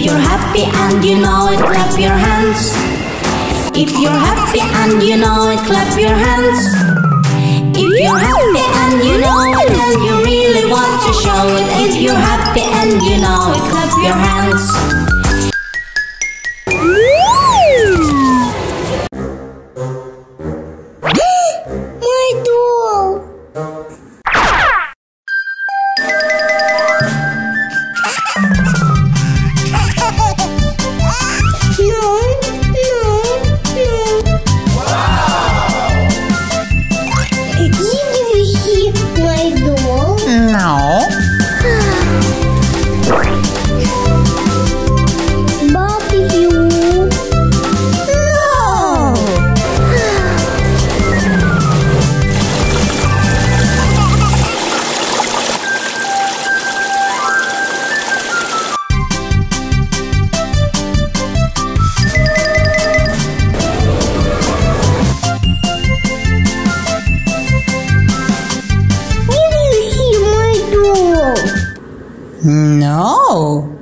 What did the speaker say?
you're happy and you know it, clap your hands. If you're happy and you know it, clap your hands. If you're happy and you know it and you really want to show it, if you're happy and you know it, clap your hands. No.